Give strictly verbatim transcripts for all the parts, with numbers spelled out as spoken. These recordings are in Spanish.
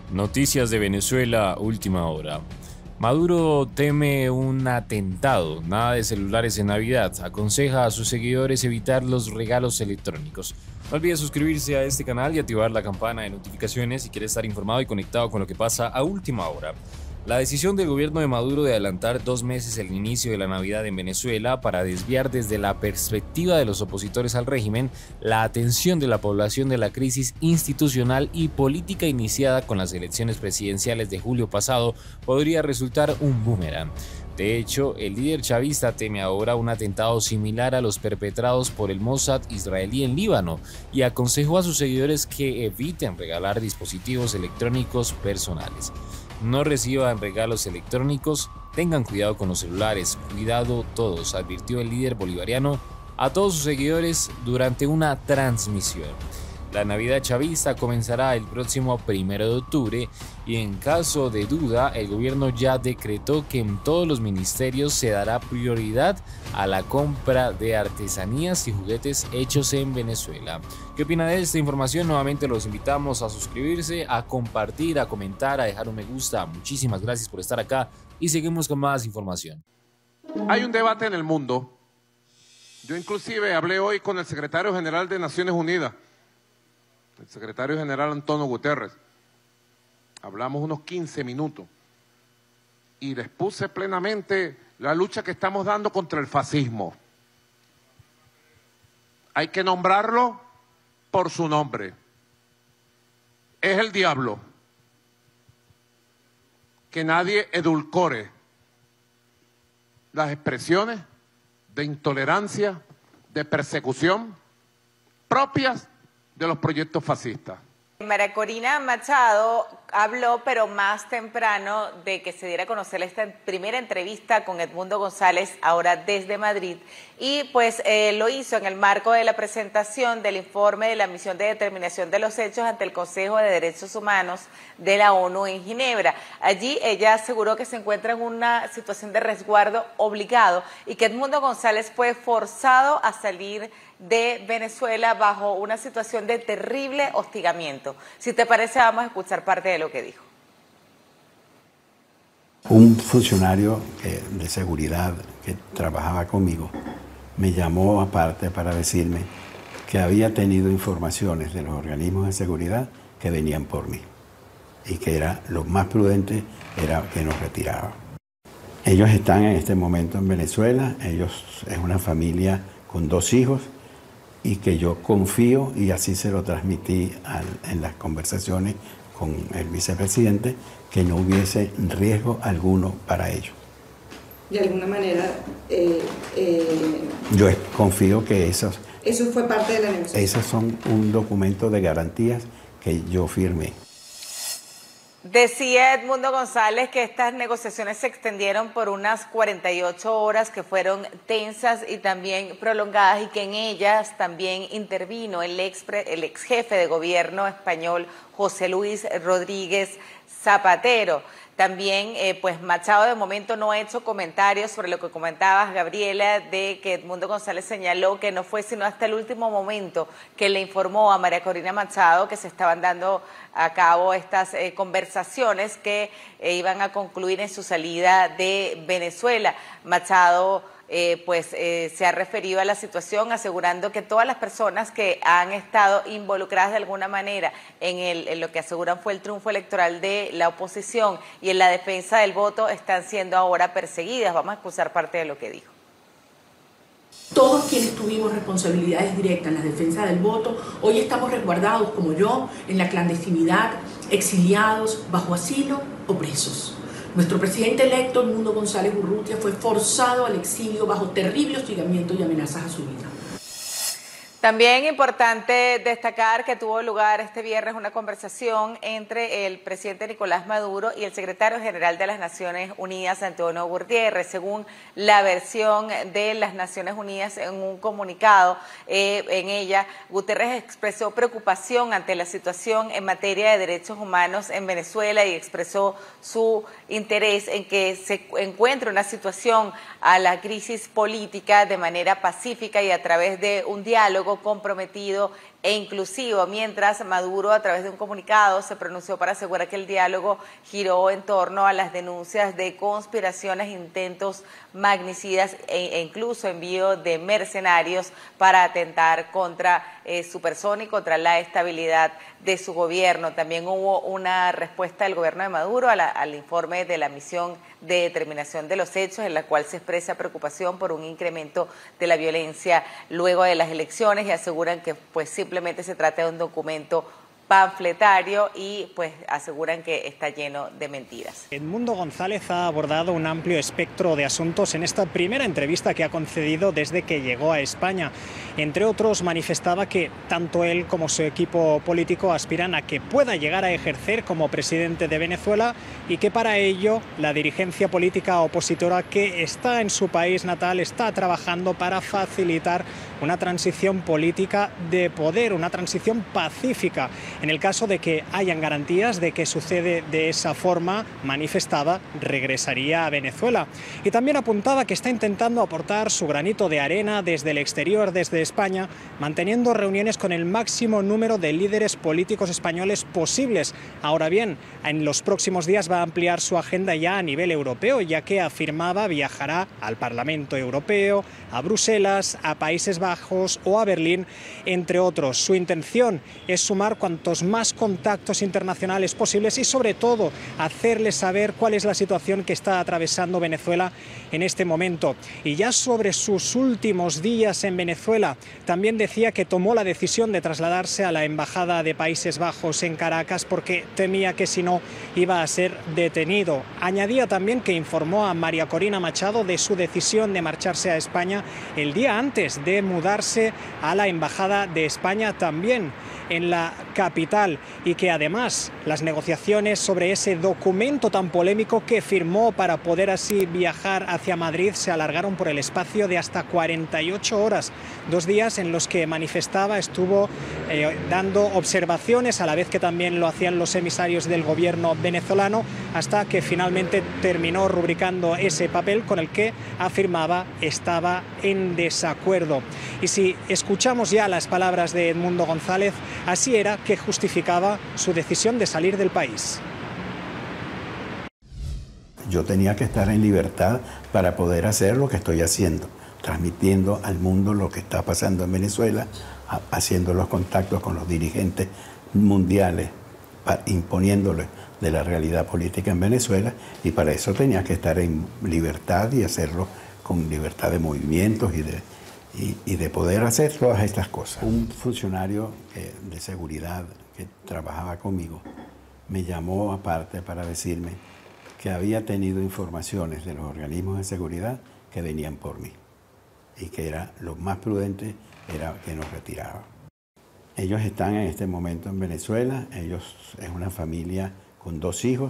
Noticias de Venezuela, última hora. Maduro teme un atentado, nada de celulares en Navidad, aconseja a sus seguidores evitar los regalos electrónicos. No olvides suscribirse a este canal y activar la campana de notificaciones si quieres estar informado y conectado con lo que pasa a última hora. La decisión del gobierno de Maduro de adelantar dos meses el inicio de la Navidad en Venezuela para desviar desde la perspectiva de los opositores al régimen la atención de la población de la crisis institucional y política iniciada con las elecciones presidenciales de julio pasado podría resultar un boomerang. De hecho, el líder chavista teme ahora un atentado similar a los perpetrados por el Mossad israelí en Líbano y aconsejó a sus seguidores que eviten regalar dispositivos electrónicos personales. No reciban regalos electrónicos, tengan cuidado con los celulares, cuidado todos, advirtió el líder bolivariano a todos sus seguidores durante una transmisión. La Navidad chavista comenzará el próximo primero de octubre y en caso de duda, el gobierno ya decretó que en todos los ministerios se dará prioridad a la compra de artesanías y juguetes hechos en Venezuela. ¿Qué opina de esta información? Nuevamente los invitamos a suscribirse, a compartir, a comentar, a dejar un me gusta. Muchísimas gracias por estar acá y seguimos con más información. Hay un debate en el mundo. Yo inclusive hablé hoy con el secretario general de Naciones Unidas, el secretario general Antonio Guterres. Hablamos unos quince minutos y les puse plenamente la lucha que estamos dando contra el fascismo. Hay que nombrarlo por su nombre. Es el diablo. Que nadie edulcore las expresiones de intolerancia, de persecución propias de los proyectos fascistas. María Corina Machado habló, pero más temprano, de que se diera a conocer esta primera entrevista con Edmundo González, ahora desde Madrid, y pues eh, lo hizo en el marco de la presentación del informe de la misión de determinación de los hechos ante el Consejo de Derechos Humanos de la ONU en Ginebra. Allí ella aseguró que se encuentra en una situación de resguardo obligado y que Edmundo González fue forzado a salir de Venezuela bajo una situación de terrible hostigamiento. Si te parece, vamos a escuchar parte de lo que dijo. Un funcionario que, de seguridad que trabajaba conmigo me llamó aparte para decirme que había tenido informaciones de los organismos de seguridad que venían por mí y que era lo más prudente era que nos retiraba. Ellos están en este momento en Venezuela, ellos es una familia con dos hijos, y que yo confío, y así se lo transmití al, en las conversaciones con el vicepresidente, que no hubiese riesgo alguno para ellos. De alguna manera, eh, eh, yo confío que esos, eso fue parte de la negociación. Esos son un documento de garantías que yo firmé. Decía Edmundo González que estas negociaciones se extendieron por unas cuarenta y ocho horas que fueron tensas y también prolongadas y que en ellas también intervino el ex, el ex jefe de gobierno español José Luis Rodríguez Zapatero. También, eh, pues Machado de momento no ha hecho comentarios sobre lo que comentabas, Gabriela, de que Edmundo González señaló que no fue sino hasta el último momento que le informó a María Corina Machado que se estaban dando a cabo estas eh, conversaciones que eh, iban a concluir en su salida de Venezuela. Machado Eh, pues eh, se ha referido a la situación asegurando que todas las personas que han estado involucradas de alguna manera en, el, en lo que aseguran fue el triunfo electoral de la oposición y en la defensa del voto están siendo ahora perseguidas. Vamos a escuchar parte de lo que dijo. Todos quienes tuvimos responsabilidades directas en la defensa del voto, hoy estamos resguardados, como yo, en la clandestinidad, exiliados, bajo asilo o presos. Nuestro presidente electo, Edmundo González Urrutia, fue forzado al exilio bajo terrible hostigamiento y amenazas a su vida. También importante destacar que tuvo lugar este viernes una conversación entre el presidente Nicolás Maduro y el secretario general de las Naciones Unidas, Antonio Guterres. Según la versión de las Naciones Unidas en un comunicado, eh, en ella Guterres expresó preocupación ante la situación en materia de derechos humanos en Venezuela y expresó su interés en que se encuentre una situación a la crisis política de manera pacífica y a través de un diálogo comprometido e inclusivo, mientras Maduro, a través de un comunicado, se pronunció para asegurar que el diálogo giró en torno a las denuncias de conspiraciones, intentos magnicidas e, e incluso envío de mercenarios para atentar contra eh, su persona y contra la estabilidad de su gobierno. También hubo una respuesta del gobierno de Maduro a la, al informe de la misión de determinación de los hechos, en la cual se expresa preocupación por un incremento de la violencia luego de las elecciones y aseguran que pues simplemente se trata de un documento panfletario y pues aseguran que está lleno de mentiras. Edmundo González ha abordado un amplio espectro de asuntos en esta primera entrevista que ha concedido desde que llegó a España. Entre otros, manifestaba que tanto él como su equipo político aspiran a que pueda llegar a ejercer como presidente de Venezuela y que para ello la dirigencia política opositora que está en su país natal está trabajando para facilitar una transición política de poder, una transición pacífica. En el caso de que hayan garantías de que sucede de esa forma, manifestaba, regresaría a Venezuela. Y también apuntaba que está intentando aportar su granito de arena desde el exterior, desde España, manteniendo reuniones con el máximo número de líderes políticos españoles posibles. Ahora bien, en los próximos días va a ampliar su agenda ya a nivel europeo, ya que afirmaba viajará al Parlamento Europeo, a Bruselas, a Países Bajos o a Berlín, entre otros. Su intención es sumar cuantos más contactos internacionales posibles y sobre todo hacerles saber cuál es la situación que está atravesando Venezuela en este momento. Y ya sobre sus últimos días en Venezuela, también decía que tomó la decisión de trasladarse a la Embajada de Países Bajos en Caracas porque temía que si no iba a ser detenido. Añadía también que informó a María Corina Machado de su decisión de marcharse a España el día antes de mudarse a la Embajada de España también en la capital y que además las negociaciones sobre ese documento tan polémico que firmó para poder así viajar hacia Madrid se alargaron por el espacio de hasta cuarenta y ocho horas, dos días en los que manifestaba, estuvo eh, dando observaciones a la vez que también lo hacían los emisarios del gobierno venezolano, hasta que finalmente terminó rubricando ese papel con el que afirmaba estaba en desacuerdo. Y si escuchamos ya las palabras de Edmundo González, así era que justificaba su decisión de salir del país. Yo tenía que estar en libertad para poder hacer lo que estoy haciendo, transmitiendo al mundo lo que está pasando en Venezuela, haciendo los contactos con los dirigentes mundiales, imponiéndoles de la realidad política en Venezuela, y para eso tenía que estar en libertad y hacerlo con libertad de movimientos y de, y, y de poder hacer todas estas cosas. Un funcionario que, de seguridad que trabajaba conmigo me llamó aparte para decirme que había tenido informaciones de los organismos de seguridad que venían por mí y que era lo más prudente era que nos retirara. Ellos están en este momento en Venezuela, ellos es una familia con dos hijos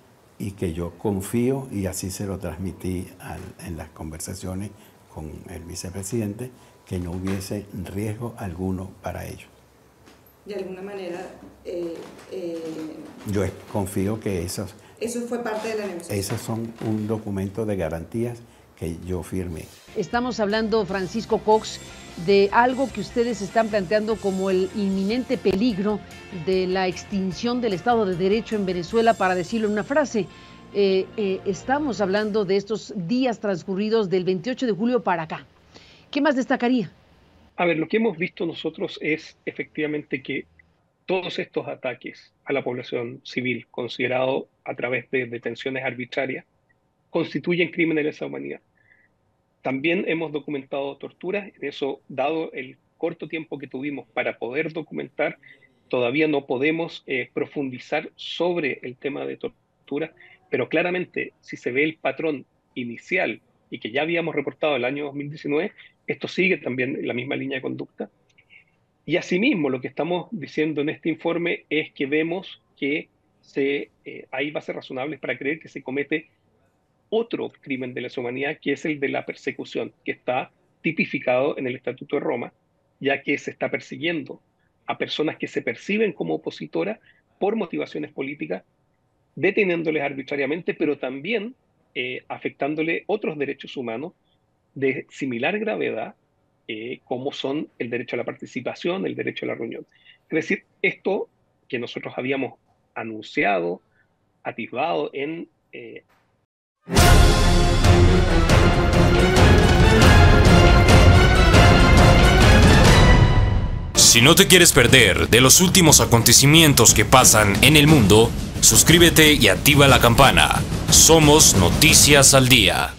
y que yo confío, y así se lo transmití al, en las conversaciones con el vicepresidente, que no hubiese riesgo alguno para ellos. De alguna manera, eh, eh, yo confío que esos, eso fue parte de la negociación. Esos son un documento de garantías que yo firmé. Estamos hablando, Francisco Cox, de algo que ustedes están planteando como el inminente peligro de la extinción del Estado de Derecho en Venezuela, para decirlo en una frase. Eh, eh, estamos hablando de estos días transcurridos del veintiocho de julio para acá. ¿Qué más destacaría? A ver, lo que hemos visto nosotros es efectivamente que todos estos ataques a la población civil, considerado a través de detenciones arbitrarias, constituyen crímenes de lesa humanidad. También hemos documentado torturas, en eso, dado el corto tiempo que tuvimos para poder documentar, todavía no podemos eh, profundizar sobre el tema de tortura, pero claramente si se ve el patrón inicial y que ya habíamos reportado el año dos mil diecinueve, esto sigue también en la misma línea de conducta. Y asimismo, lo que estamos diciendo en este informe es que vemos que se, eh, hay bases razonables para creer que se comete otro crimen de lesa humanidad, que es el de la persecución, que está tipificado en el Estatuto de Roma, ya que se está persiguiendo a personas que se perciben como opositoras por motivaciones políticas, deteniéndoles arbitrariamente, pero también eh, afectándole otros derechos humanos de similar gravedad eh, como son el derecho a la participación, el derecho a la reunión. Es decir, esto que nosotros habíamos anunciado, atisbado en... Eh... Si no te quieres perder de los últimos acontecimientos que pasan en el mundo, suscríbete y activa la campana. Somos Noticias al Día.